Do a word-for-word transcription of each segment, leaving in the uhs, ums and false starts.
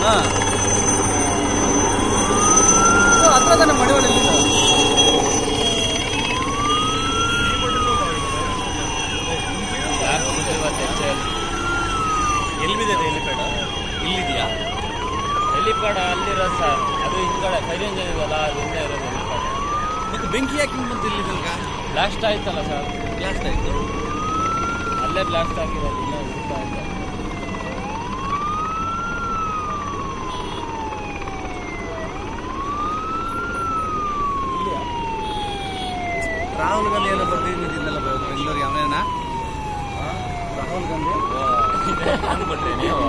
ಹತ್ರ ತಾನೆ ಮಡಿವಾಳ ಎಲ್ಲಿದೆ ಹೆಲಿಪ್ಯಾಡ್? ಇಲ್ಲಿದೆಯಾ ಹೆಲಿಪ್ಯಾಡ್? ಅಲ್ಲಿರೋ ಸರ್, ಅದು ಹಿಂದ್ಗಡೆ ಫೈರ್ ಇಂಜನ್ ಇದೆಯಲ್ಲ, ಅದು ಹಿಂದೆ ಇರೋದು ಹೆಲಿಪ್ಯಾಡ್. ಮತ್ತೆ ಬೆಂಕಿ ಯಾಕೆ ಹಿಂಗೆ ಬಂತು ಇಲ್ಲಿ ತನಕ? ಬ್ಲಾಸ್ಟ್ ಆಯ್ತಲ್ಲ ಸರ್, ಬ್ಲಾಸ್ಟ್ ಆಯ್ತು. ಅಲ್ಲೇ ಬ್ಲಾಸ್ಟ್ ಆಗಿರೋದು, ಇಲ್ಲ ಹುಡುಕ್ತಾ ಆಯ್ತು. ರಾಹುಲ್ ಗಾಂಧಿ ಏನೋ ಬರ್ತಿದ್ದೆಲ್ಲ ಬೆಂಗಳೂರಿಗೆ ಅವನೇನಾ? ರಾಹುಲ್ ಗಾಂಧಿ ಅನ್ಬಿಟ್ರಿ ನೀವು?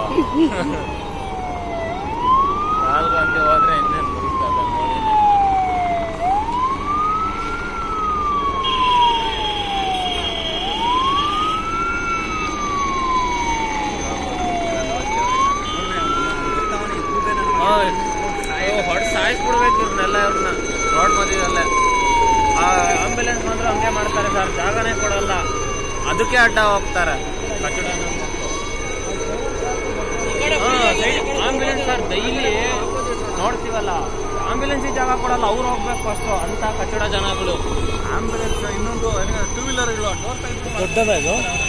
ರಾಹುಲ್ ಗಾಂಧಿ ಹೋದ್ರೆ ಇನ್ನೇನು ಬರುತ್ತದೆ ನೋಡಿ. ಹೊಡೆ ಸಾಯಿಸ್ಬಿಡ್ಬೇಕು ಇವ್ರನ್ನೆಲ್ಲ, ಇವ್ರನ್ನ ರೋಡ್ ಮಧ್ಯದಲ್ಲೇ. ಆ ಆಂಬ್ಯುಲೆನ್ಸ್ ಬಂದ್ರೆ ಹಂಗೆ ಮಾಡ್ತಾರೆ ಸರ್, ಜಾಗನೇ ಕೊಡಲ್ಲ, ಅದಕ್ಕೆ ಅಡ್ಡ ಹೋಗ್ತಾರೆ. ಕಟ್ಟಡ ಆಂಬ್ಯುಲೆನ್ಸ್ ಸರ್ ಡೈಲಿ ನೋಡ್ತೀವಲ್ಲ, ಆಂಬ್ಯುಲೆನ್ಸಿಗೆ ಜಾಗ ಕೊಡಲ್ಲ, ಅವ್ರು ಹೋಗ್ಬೇಕು ಫಸ್ಟು ಅಂತ ಕಟ್ಟಡ ಜನಗಳು. ಆಂಬ್ಯುಲೆನ್ಸ್ ಇನ್ನೊಂದು ಟೂ ವೀಲರ್ಗಳು ದೊಡ್ಡದ ಇದು